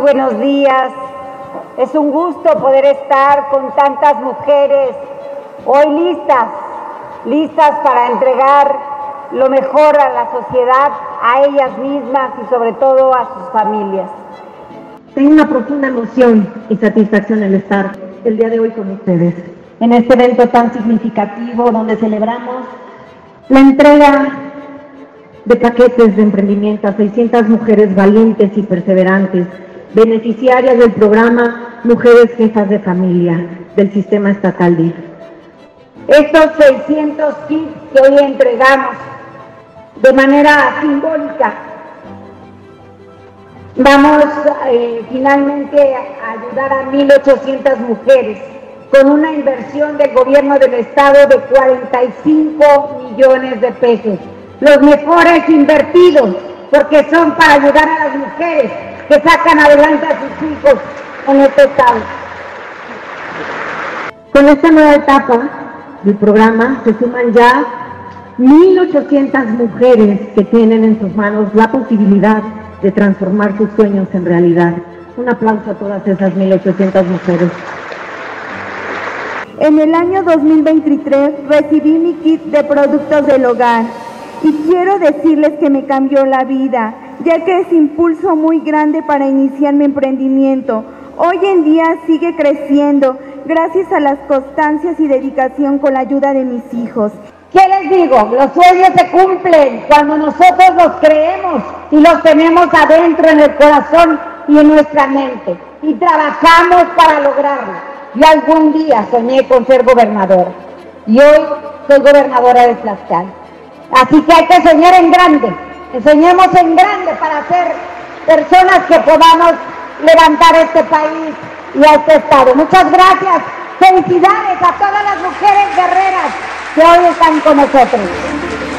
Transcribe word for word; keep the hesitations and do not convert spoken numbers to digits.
buenos días. Es un gusto poder estar con tantas mujeres hoy listas, listas para entregar lo mejor a la sociedad, a ellas mismas y sobre todo a sus familias. Tengo una profunda emoción y satisfacción el estar el día de hoy con ustedes en este evento tan significativo donde celebramos la entrega de paquetes de emprendimiento a seiscientas mujeres valientes y perseverantes, beneficiarias del programa Mujeres Jefas de Familia del Sistema Estatal D I F. Estos seiscientos kits que hoy entregamos de manera simbólica, vamos eh, finalmente a ayudar a mil ochocientas mujeres con una inversión del gobierno del estado de cuarenta y cinco millones de pesos. Los mejores invertidos, porque son para ayudar a las mujeres que sacan adelante a sus hijos en este estado. Con esta nueva etapa del programa se suman ya mil ochocientas mujeres que tienen en sus manos la posibilidad de transformar sus sueños en realidad. Un aplauso a todas esas mil ochocientas mujeres. En el año dos mil veintitrés recibí mi kit de productos del hogar y quiero decirles que me cambió la vida, ya que es impulso muy grande para iniciar mi emprendimiento. Hoy en día sigue creciendo gracias a las constancias y dedicación con la ayuda de mis hijos. ¿Qué les digo? Los sueños se cumplen cuando nosotros los creemos y los tenemos adentro en el corazón y en nuestra mente y trabajamos para lograrlo. Yo algún día soñé con ser gobernadora y hoy soy gobernadora de Tlaxcala. Así que hay que soñar en grande, soñemos en grande para ser personas que podamos levantar este país y a este estado. Muchas gracias, felicidades a todas las mujeres guerreras que hoy están con nosotros.